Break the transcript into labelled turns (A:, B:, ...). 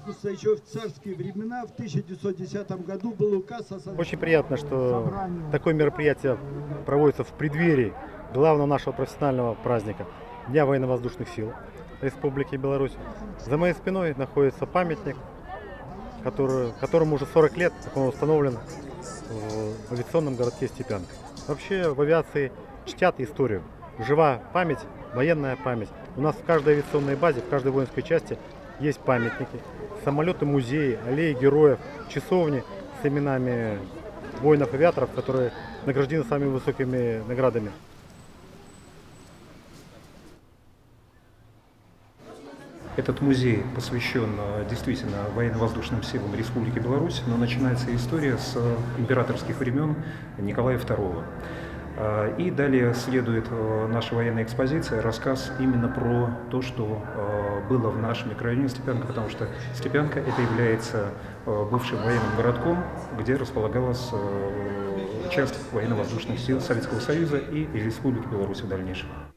A: августа еще в царские времена, в 1910 году, был указ о создании.
B: Очень приятно, что такое мероприятие проводится в преддверии главного нашего профессионального праздника – Дня военно-воздушных сил Республики Беларусь. За моей спиной находится памятник, которому уже 40 лет, как он установлен в авиационном городке Степянка. Вообще в авиации чтят историю. Жива память, военная память. У нас в каждой авиационной базе, в каждой воинской части есть памятники, самолеты-музеи, аллеи героев, часовни с именами воинов-авиаторов, которые награждены самыми высокими наградами.
C: Этот музей посвящен действительно военно-воздушным силам Республики Беларусь, но начинается история с императорских времен Николая II. И далее следует наша военная экспозиция, рассказ именно про то, что было в нашем микрорайоне Степянка, потому что Степянка это является бывшим военным городком, где располагалась часть военно-воздушных сил Советского Союза и Республики Беларусь в дальнейшем.